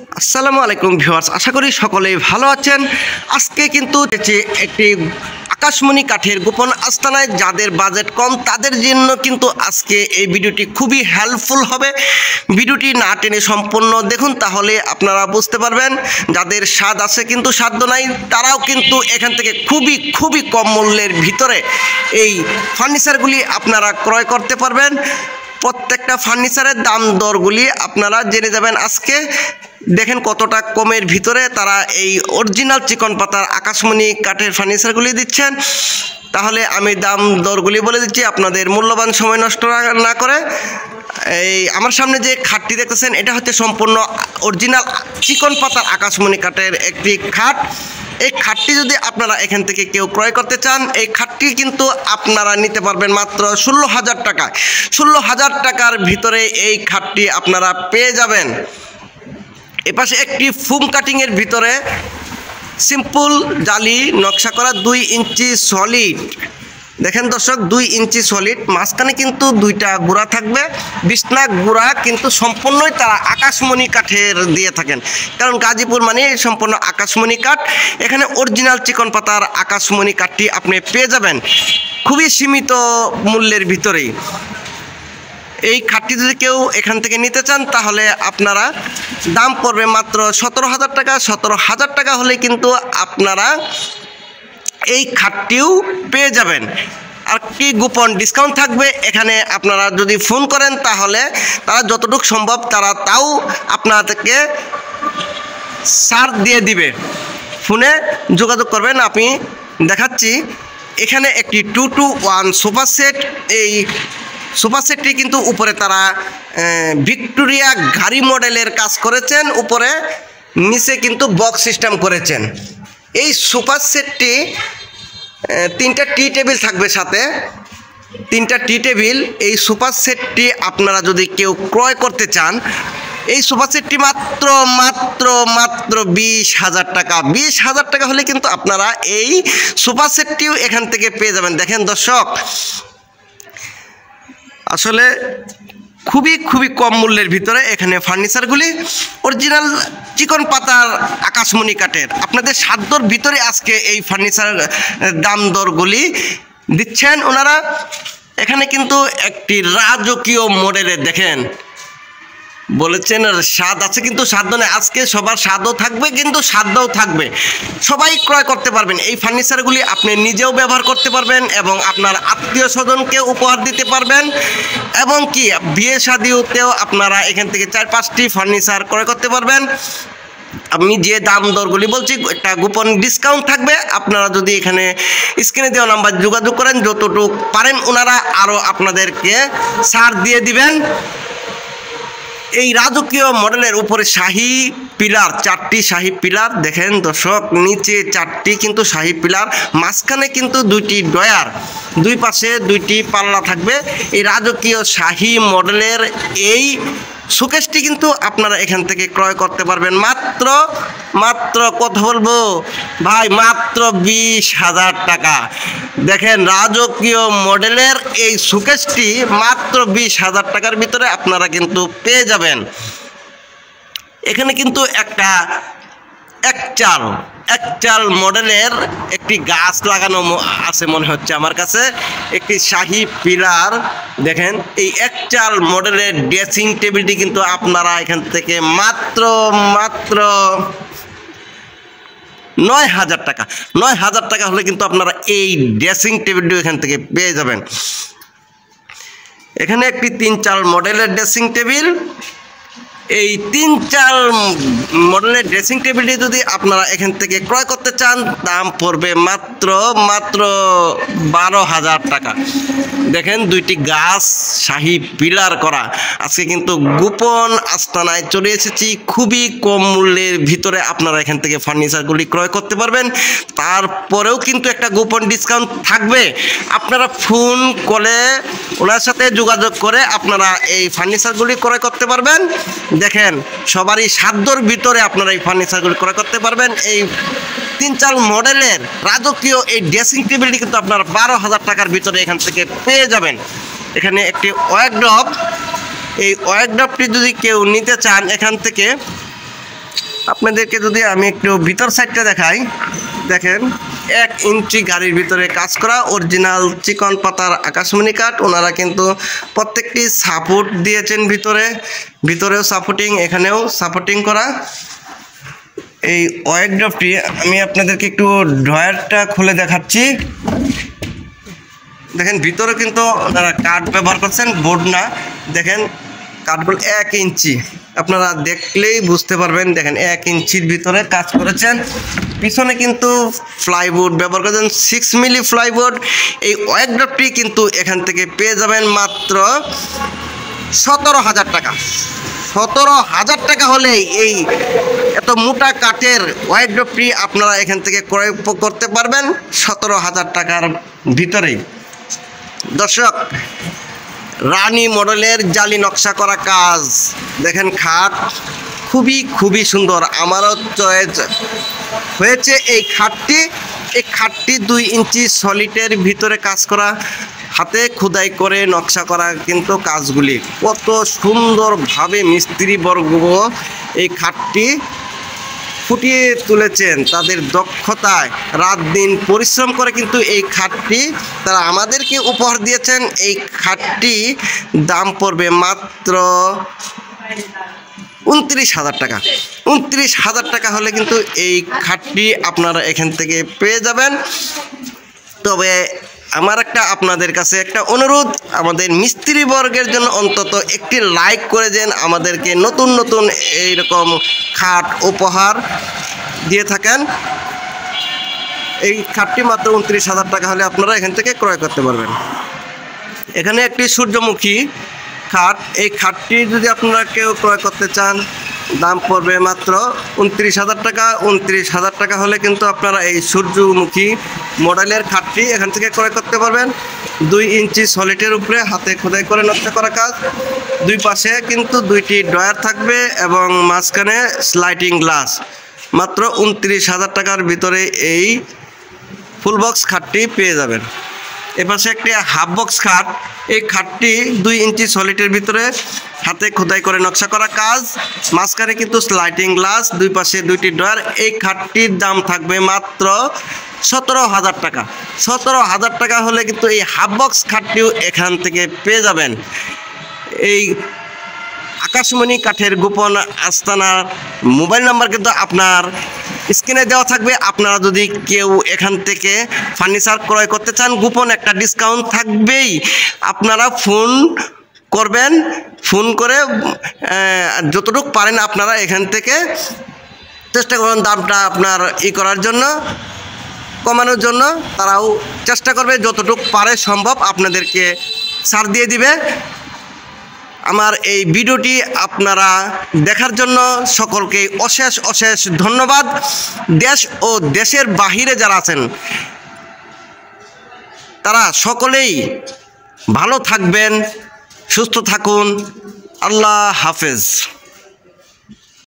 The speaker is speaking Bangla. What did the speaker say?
আসসালামু আলাইকুম ভিউয়ার্স, আশা করি সকলেই ভালো আছেন। আজকে কিন্তু একটি আকাশমণি কাঠের গোপন আস্তানায় যাদের বাজেট কম তাদের জন্য কিন্তু আজকে এই ভিডিওটি খুবই হেল্পফুল হবে। ভিডিওটি না টেনে সম্পূর্ণ দেখুন, তাহলে আপনারা বুঝতে পারবেন। যাদের স্বাদ আছে কিন্তু সাধ্য নাই, তারাও কিন্তু এখান থেকে খুবই কম মূল্যের ভিতরে এই ফার্নিচারগুলি আপনারা ক্রয় করতে পারবেন। প্রত্যেকটা ফার্নিচারের দাম দরগুলি আপনারা জেনে যাবেন। আজকে দেখেন কতটা কমের ভিতরে তারা এই অরিজিনাল চিকন পাতার আকাশমণি কাঠের ফার্নিচারগুলি দিচ্ছেন। তাহলে আমি দাম দরগুলি বলে দিচ্ছি, আপনাদের মূল্যবান সময় নষ্ট না করে। এই আমার সামনে যে খাটটি দেখতেছেন, এটা হচ্ছে সম্পূর্ণ অরিজিনাল চিকন পাতার আকাশমণি কাঠের একটি খাট। এই খাটটি যদি আপনারা এখান থেকে কেউ ক্রয় করতে চান, এই খাটটি কিন্তু আপনারা নিতে পারবেন মাত্র 16,000 টাকায়। 16,000 টাকার ভিতরে এই খাটটি আপনারা পেয়ে যাবেন। এপাশে একটি ফুম কাটিংয়ের ভিতরে সিম্পল জালি নকশা করা 2 ইঞ্চি সলিড। দেখেন দর্শক, 2 ইঞ্চি সলিড, মাঝখানে কিন্তু 2টা গুঁড়া থাকবে। বিছনা গুঁড়া কিন্তু সম্পূর্ণই তারা আকাশমণি কাঠের দিয়ে থাকেন, কারণ গাজীপুর মানে সম্পূর্ণ আকাশমণি কাঠ। এখানে অরিজিনাল চিকন পাতার আকাশমণি কাঠটি আপনি পেয়ে যাবেন খুবই সীমিত মূল্যের ভিতরেই। এই খাটটি যদি কেউ এখান থেকে নিতে চান, তাহলে আপনারা দাম পড়বে মাত্র 17,000 টাকা। 17,000 টাকা হলে কিন্তু আপনারা এই খাটটিও পেয়ে যাবেন। আর কি গোপন ডিসকাউন্ট থাকবে এখানে, আপনারা যদি ফোন করেন তাহলে তারা যতটুকু সম্ভব তাও আপনাদেরকে ছাড় দিয়ে দিবে। ফোনে যোগাযোগ করবেন। আমি দেখাচ্ছি এখানে একটি 2-to-1 সোফা সেট। এই সোফা সেটটি কিন্তু উপরে তারা ভিক্টোরিয়া গাড়ি মডেলের কাজ করেছেন, উপরে নিচে কিন্তু বক্স সিস্টেম করেছেন। এই সোফা সেটটি 3টা টি টেবিল থাকবে, সাথে 3টা টি টেবিল। এই সোফা সেটটি আপনারা যদি কেউ ক্রয় করতে চান, এই সোফা সেটটি মাত্র 20,000 টাকা। 20,000 টাকা হলে কিন্তু আপনারা এই সোফা সেটটিও এখান থেকে পেয়ে যাবেন। দেখেন দর্শক, আসলে খুবই কম মূল্যের ভিতরে এখানে ফার্নিচারগুলি অরিজিনাল চিকন পাতার আকাশমণি কাঠের আপনাদের সাধ্যর ভিতরে আজকে এই ফার্নিচার দাম দরগুলি দিচ্ছেন ওনারা। এখানে কিন্তু একটি রাজকীয় মডেলের, দেখেন বলেছেন স্বাদ আছে কিন্তু সাধ্য নেই। আজকে সবার স্বাদও থাকবে কিন্তু সাধ্যও থাকবে, সবাই ক্রয় করতে পারবেন। এই ফার্নিচারগুলি আপনি নিজেও ব্যবহার করতে পারবেন এবং আপনার আত্মীয় স্বজনকে উপহার দিতে পারবেন, এবং কি বিয়ে শাদিতেও আপনারা এখান থেকে 4-5টি ফার্নিচার ক্রয় করতে পারবেন। আমি যে দাম দরগুলি বলছি, একটা গোপন ডিসকাউন্ট থাকবে। আপনারা যদি এখানে স্ক্রিনে দেওয়া নাম্বার যোগাযোগ করেন, যতটুকু পারেন ওনারা আরও আপনাদেরকে ছাড় দিয়ে দিবেন। এই রাজকীয় মডেলের উপরে শাহী পিলার, 4টি শাহী পিলার। দেখেন দর্শক, নিচে 4টি কিন্তু শাহী পিলার, মাঝখানে কিন্তু 2টি ডয়ার, 2 পাশে 2টি পাল্লা থাকবে। এই রাজকীয় শাহী মডেলের এই শোকেসটি কিন্তু আপনারা এখান থেকে ক্রয় করতে পারবেন মাত্র কত বলবো ভাই, মাত্র 20,000 টাকা। দেখেন রাজকীয় মডেলের এই শোকেসটি মাত্র 20,000 টাকার ভিতরে আপনারা কিন্তু পেয়ে যাবেন। এখানে কিন্তু একটা একচাল মডেলের একটি গাছ লাগানো আছে মনে হচ্ছে আমার কাছে, একটি শাহী পিলার। দেখেন এই একচাল মডেলের ড্রেসিং টেবিলটি কিন্তু আপনারা এখান থেকে মাত্র 9,000 টাকা। 9,000 টাকা হলে কিন্তু আপনারা এই ড্রেসিং টেবিলটি এখান থেকে পেয়ে যাবেন। এখানে একটি 3-4 মডেলের ড্রেসিং টেবিল। এই 3-4 মডেলের ড্রেসিং টেবিলটি যদি আপনারা এখান থেকে ক্রয় করতে চান, দাম পড়বে মাত্র 12,000 টাকা। দেখেন 2টি গাছ শাহী পিলার করা। আজকে কিন্তু গোপন আস্তানায় চলে এসেছি, খুবই কম মূল্যের ভিতরে আপনারা এখান থেকে ফার্নিচারগুলি ক্রয় করতে পারবেন। তারপরেও কিন্তু একটা গোপন ডিসকাউন্ট থাকবে। আপনারা ফোন কলে ওনার সাথে যোগাযোগ করে আপনারা এই ফার্নিচারগুলি ক্রয় করতে পারবেন। দেখেন সবারই সাধ্যর ভিতরে আপনারা এই ফার্নিচারগুলি ক্রয় করতে পারবেন। এই 3-4 মডেলের রাজকীয় এই ড্রেসিং টেবিলটি কিন্তু আপনারা 12,000 টাকার ভিতরে এখান থেকে পেয়ে যাবেন। এখানে একটি ওয়ার্ড্রপ, এই ওয়ার্ড্রপটি যদি কেউ নিতে চান এখান থেকে আপনাদেরকে যদি আমি একটু ভিতর সাইডটা দেখাই, দেখেন 1 ইঞ্চি গাড়ির ভিতরে কাজ করা অরিজিনাল চিকন পাতার আকাশমণি কাঠ। ওনারা কিন্তু প্রত্যেকটি সাপোর্ট দিয়েছেন, ভিতরেও সাপোর্টিং, এখানেও সাপোর্টিং করা। এই ওয়ারড্রপটি আমি আপনাদেরকে একটু ড্রয়ারটা খুলে দেখাচ্ছি। দেখেন ভিতরে কিন্তু ওনারা কাঠ ব্যবহার করছেন, বোর্ড না। দেখেন কাঠগুলো 1 ইঞ্চি, আপনারা দেখলেই বুঝতে পারবেন। দেখেন 1 ইঞ্চির ভিতরে কাজ করেছেন। পিছনে কিন্তু ফ্লাইবোর্ড ব্যবহার করেছেন, 6 মিলি ফ্লাইবোর্ড। এই ওয়ারড্রপটি কিন্তু এখান থেকে পেয়ে যাবেন মাত্র 17,000 টাকা। 17,000 টাকা হলে এই এত মোটা কাঠের ওয়ারড্রপটি আপনারা এখান থেকে ক্রয় করতে পারবেন 17,000 টাকার ভিতরেই। দর্শক, রানী মডেলের জালি নকশা করা কাজ। দেখেন খাট খুবই সুন্দর, আমারও চয়েস হয়েছে এই খাটটি 2 ইঞ্চি সলিডের ভিতরে কাজ করা, হাতে খোদাই করে নকশা করা। কিন্তু কাজগুলি কত সুন্দরভাবে মিস্ত্রিবর্গ এই খাটটি ফুটিয়ে তুলেছেন তাদের দক্ষতায়, রাত দিন পরিশ্রম করে কিন্তু এই খাটটি তারা আমাদেরকে উপহার দিয়েছেন। এই খাটটি দাম পড়বে মাত্র 29,000 টাকা। 29,000 টাকা হলে কিন্তু এই খাটটি আপনারা এখান থেকে পেয়ে যাবেন। তবে আমার আপনাদের কাছে একটা অনুরোধ, আমাদের মিস্ত্রি বর্গের জন্য অন্তত একটি লাইক করে দেন। আমাদেরকে নতুন এইরকম খাট উপহার দিয়ে থাকেন। এই খাটটি মাত্র 29,000 টাকা হলে আপনারা এখান থেকে ক্রয় করতে পারবেন। এখানে একটি সূর্যমুখী খাট, এই খাটটি যদি আপনারা কেউ ক্রয় করতে চান দাম পড়বে মাত্র 29,000 টাকা। 29,000 টাকা হলে কিন্তু আপনারা এই সূর্যমুখী মডেলের খাটটি এখান থেকে ক্রয় করতে পারবেন। 2 ইঞ্চি সলিডের উপরে হাতে খোদাই করে নকশা করা কাজ, 2 পাশে কিন্তু 2টি ড্রয়ার থাকবে এবং মাঝখানে স্লাইডিং গ্লাস। মাত্র 29,000 টাকার ভিতরে এই ফুল বক্স খাটটি পেয়ে যাবেন। এপাশে একটি হাফ বক্স খাট, এই খাটটি 2 ইঞ্চি সলিডের ভিতরে হাতে খোদাই করে নকশা করা কাজ, মাঝখানে কিন্তু স্লাইডিং গ্লাস, 2 পাশে 2টি ড্রয়ার। এই খাটটির দাম থাকবে মাত্র 17,000 টাকা। 17,000 টাকা হলে কিন্তু এই হাফ বক্স খাটটিও এখান থেকে পেয়ে যাবেন। এই আকাশমণি কাঠের গোপন আস্তানার মোবাইল নাম্বার কিন্তু আপনার স্ক্রিনে দেওয়া থাকবে। আপনারা যদি কেউ এখান থেকে ফার্নিচার ক্রয় করতে চান, গোপন একটা ডিসকাউন্ট থাকবেই। আপনারা ফোন করবেন, ফোন করে যতটুকু পারেন আপনারা এখান থেকে চেষ্টা করবেন দামটা আপনার করার জন্য, কমানোর জন্য। তারাও চেষ্টা করবে যতটুকু পারে সম্ভব আপনাদেরকে ছাড় দিয়ে দিবে। আমার এই ভিডিওটি আপনারা দেখার জন্য সকলকে অশেষ ধন্যবাদ। দেশ ও দেশের বাহিরে যারা আছেন তারা সকলেই ভালো থাকবেন, সুস্থ থাকুন। আল্লাহ হাফেজ।